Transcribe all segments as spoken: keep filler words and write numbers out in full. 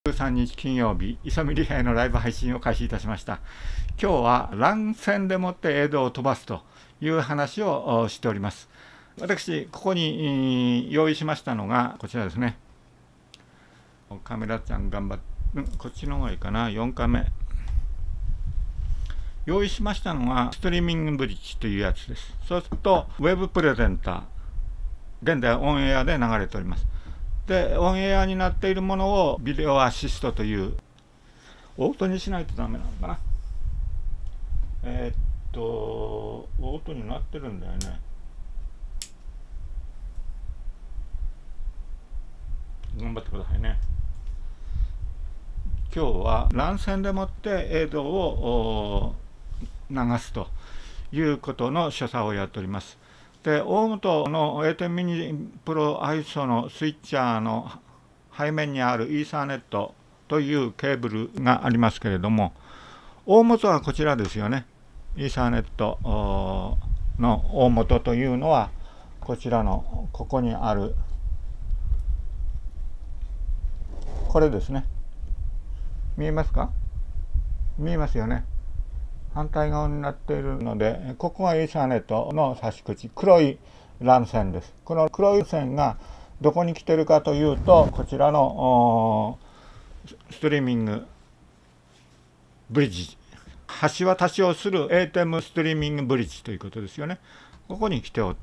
じゅうさんにち金曜日、磯見リヘイのライブ配信を開始いたしました。今日は乱戦でもって映像を飛ばすという話をしております。私、ここに用意しましたのがこちらですね。カメラちゃん頑張って、こっちの方がいいかな、よんカメ。用意しましたのがストリーミングブリッジというやつです。そうすると、ウェブプレゼンター、現在オンエアで流れております。で、オンエアになっているものをビデオアシストという、オートにしないとダメなのかな。えー、っと、オートになってるんだよね。頑張ってくださいね。今日は乱戦でもって映像を流すということの所作をやっております。で、大本の エーテン ミニプロ アイエスオー のスイッチャーの背面にあるイーサーネットというケーブルがありますけれども、大元はこちらですよね。イーサーネットの大元というのはこちらのここにあるこれですね。見えますか？見えますよね。反対側になっているので、ここがイーサーネットの差し口、黒い乱線です。この黒い線がどこに来てるかというと、こちらのストリーミングブリッジ、橋渡しをする エーテム ストリーミングブリッジということですよね。ここに来ておって、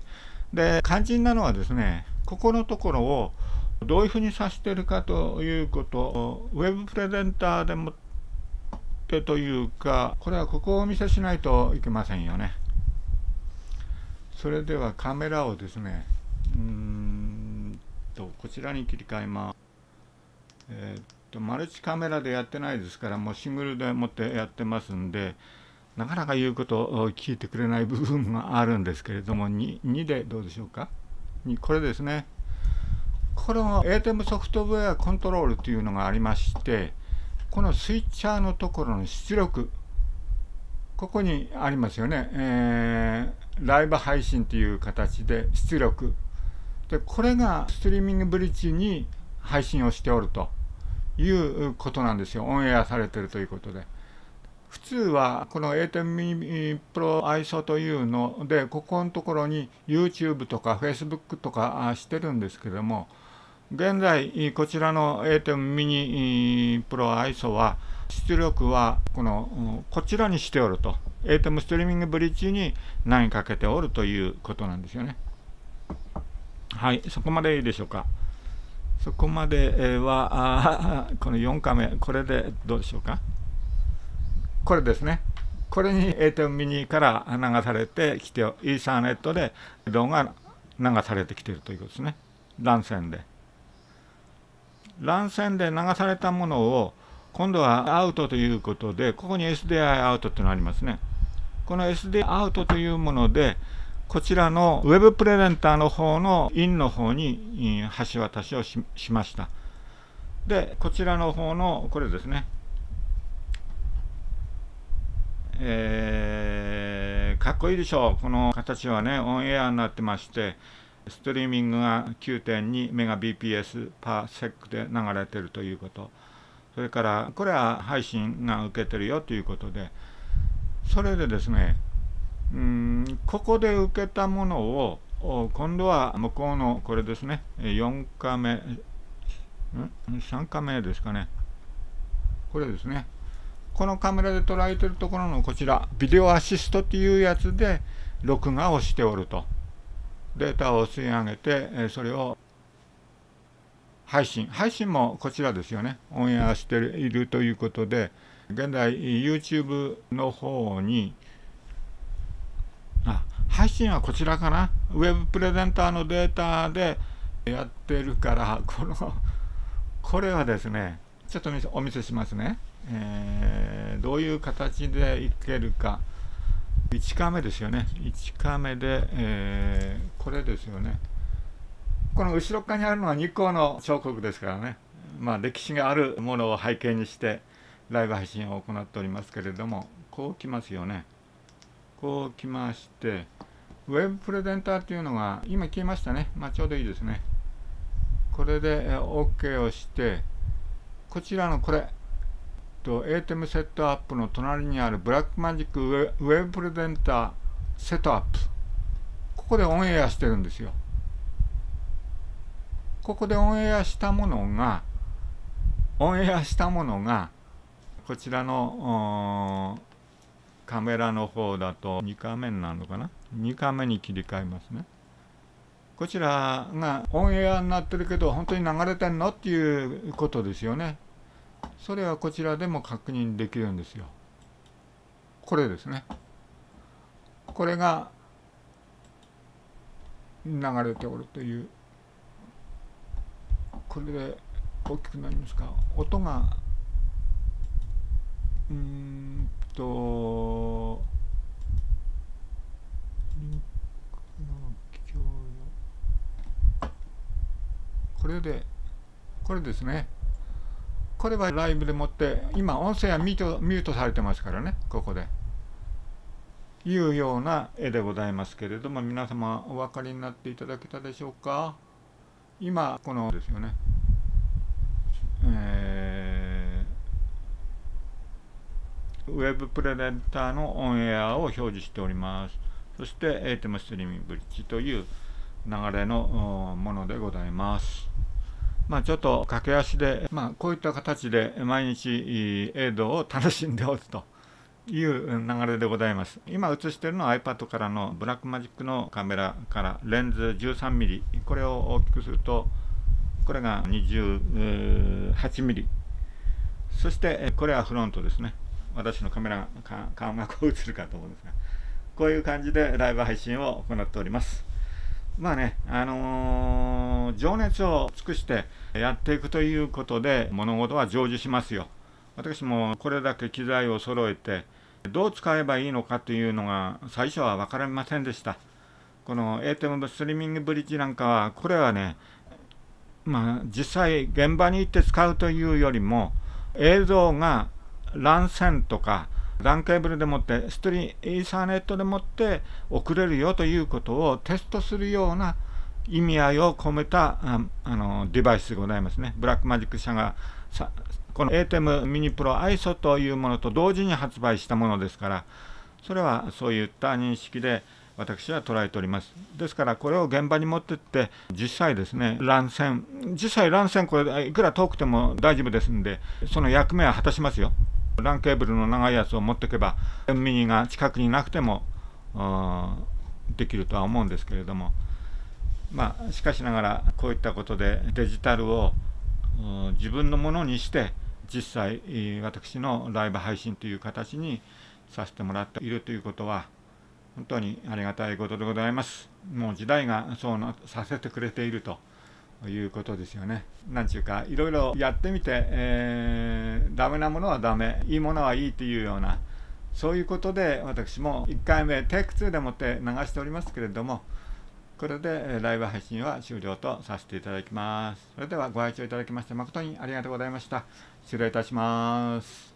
で、肝心なのはですね、ここのところをどういうふうに指しているかということを、ウェブプレゼンターでもというか、これはここをお見せしないといけませんよね。それではカメラをですね、うーんとこちらに切り替えます。えー、っとマルチカメラでやってないですから、もうシングルでもってやってますんで、なかなか言うことを聞いてくれない部分があるんですけれども、 2, 2でどうでしょうか。これですね。この エーテム ソフトウェアコントロールというのがありまして、このスイッチャーのところの出力、ここにありますよね。えー、ライブ配信という形で出力で、これがストリーミングブリッジに配信をしておるということなんですよ。オンエアされているということで、普通はこの エーテン ミニプロ アイエスオー というので、ここのところに YouTube とか Facebook とかしてるんですけども、現在こちらの エーテン ミニプロ アイエスオー は出力はこのこちらにしておると、 エーテム ストリーミングブリッジに投げかけておるということなんですよね。はい、そこまでいいでしょうか。そこまではこのよんカメ、これでどうでしょうか。これですね。これに エーテン ミニから流されてきて、イーサーネットで動画が流されてきているということですね。乱線で乱線で流されたものを今度はアウトということで、ここに エスディーアイ アウトというのがありますね。この エスディーアイ アウトというもので、こちらのウェブプレゼンターの方のインの方に橋渡しを し, しました。で、こちらの方のこれですね、えー、かっこいいでしょう。この形はね、オンエアになってまして、ストリーミングが きゅうてんにメガビーピーエス パーセックで流れているということ、それからこれは配信が受けてるよということで、それでですね、うーんここで受けたものを今度は向こうのこれですね、よんカメ、んさんカメですかね、これですね、このカメラで捉えているところのこちら、ビデオアシストっていうやつで録画をしておると。データを吸い上げて、それを配信、配信もこちらですよね。オンエアしているということで、現在 YouTube の方に、あ、配信はこちらかな。ウェブプレゼンターのデータでやってるから、この、これはですね、ちょっとお見せしますね。えー、どういう形でいけるか。いちカメですよね。いちカメで、えー、これですよね。この後ろ側にあるのは日光の彫刻ですからね。まあ歴史があるものを背景にしてライブ配信を行っておりますけれども、こう来ますよね。こう来まして、ウェブプレゼンターっていうのが今消えましたね。まあちょうどいいですね。これで OK をして、 こちらのこれと エーテム セットアップの隣にあるブラックマジックウェブプレゼンターセットアップ、ここでオンエアしてるんですよ。ここでオンエアしたものがオンエアしたものがこちらのカメラの方だとにカメになるのかな、にカメに切り替えますね。こちらがオンエアになってるけど本当に流れてんのっていうことですよね。それはこちらでも確認できるんですよ。これですね。これが流れておるという、これで大きくなりますか。音がうーんとこれでこれですね。これはライブでもって今音声はミュート、ミュートされてますからね、ここでいうような絵でございますけれども、皆様お分かりになっていただけたでしょうか。今このですよね、えー、ウェブプレゼンターのオンエアを表示しております。そして エーテム ストリーミングブリッジという流れのものでございます。まあちょっと駆け足で、まあ、こういった形で毎日映像を楽しんでおるという流れでございます。今映しているのは iPad からのブラックマジックのカメラからレンズ じゅうさんミリ、これを大きくするとこれが にじゅうはちミリ、そしてこれはフロントですね。私のカメラ顔がこう映るかと思うんですが、こういう感じでライブ配信を行っております。まあね、あのー、情熱を尽くしてやっていくということで物事は成就しますよ。私もこれだけ機材を揃えてどう使えばいいのかというのが最初は分かりませんでした。この エーテム ストリーミングブリッジなんかは、これはね、まあ実際現場に行って使うというよりも、映像がラン線とかランケーブルでもってストリーイーサーネットでもって送れるよということをテストするような意味合いを込めた あ, あのデバイスでございますね。ブラックマジック社がさこの エーテム ミニプロ アイエスオー というものと同時に発売したものですから、それはそういった認識で私は捉えております。ですからこれを現場に持ってって実際ですね、ラン線実際ラン線これいくら遠くても大丈夫ですんで、その役目は果たしますよ。ランケーブルの長いやつを持っていけばミニが近くになくてもできるとは思うんですけれども、まあしかしながらこういったことでデジタルを自分のものにして実際私のライブ配信という形にさせてもらっているということは本当にありがたいことでございます。もう時代がそうなさせてくれているということですよね。なんちゅうかいろいろやってみて、えー、ダメなものはダメ、いいものはいいというような、そういうことで私もいっかいめテイクツーでもって流しておりますけれども、これでライブ配信は終了とさせていただきます。それではご拝聴いただきまして誠にありがとうございました。失礼いたします。